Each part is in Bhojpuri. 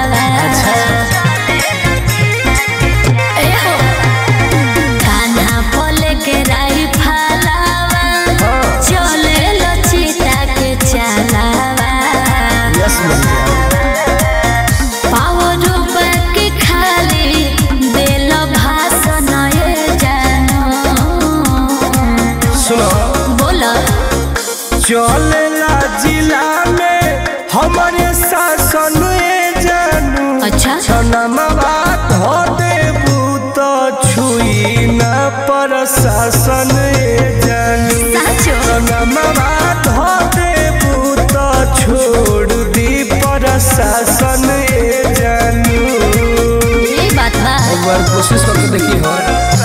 चलेला जिला में हमारे शासन जानू। अच्छा छनमवा धो देबू तो छुई न प्रशासन जानू। छनमवा धो देबू तो छोड़ दी प्रशासन जानू। ये बात बा एक बार कोशिश करके देखी हो।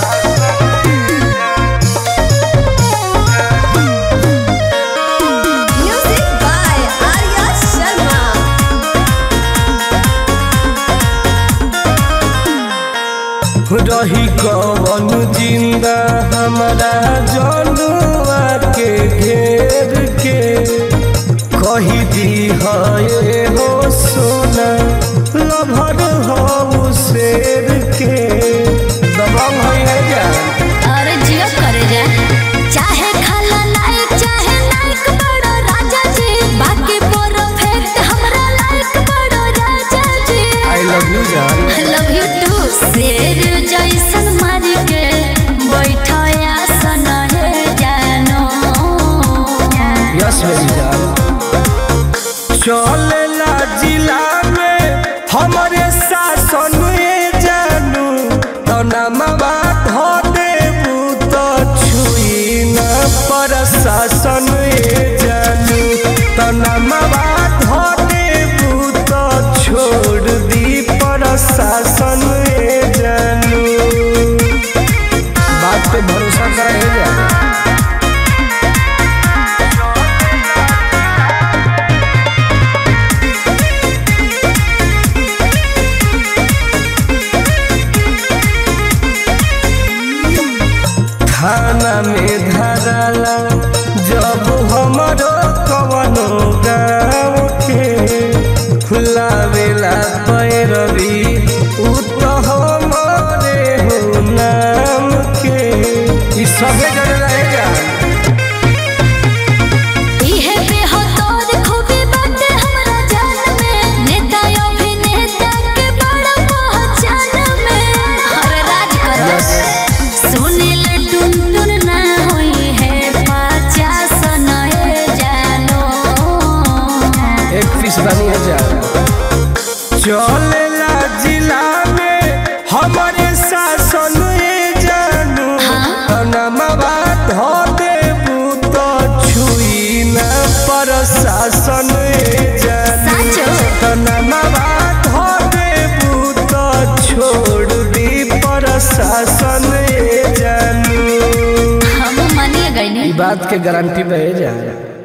रही कौन जिंदा हमारा जनुआ के घेर के कही दी है हो सोना लभर हो शेर के दबंग है जा। अरे जियो करे जा चाहे खाला लायक चाहे नायक बड़ो राजा जी बाकी परफेक्ट हमरा लायक बड़ो राजा जी। आई लव यू जान। I love you too. शेर जैसन मार के बैठया सन है जानो। यस मेरी जान। चलेला जिला में हमारे शासन जानू। तो नमवा धो देबू तो छुई न प्रशासन जानू। तो नमवा धो देबू तो छोड़ दी प्रशासन जानू। बात पे भरोसा करे जा। थाना में धराला जब हमारो कवनो गाँव के लावेला पैरवी उ तो हमारे हो नाम के। ई सबे जने रहेगा। इहे पे हो तोर खूबी बाटे हमरा जान में। नेता अभिनेता के बड़ा पहचान में। हर राज कर सुनील टुनटुन ना होई है 50 नए जानो। एक पीस बनी है जा। चलेला जिला में हमारे शासन जानू। नमवा धो देबू तो छुई न प्रशासन जानू। नमवा धो देबू तो छोड़ दी प्रशासन जानू। हम मानिए गए नहीं। बात के गारंटी बहे जा।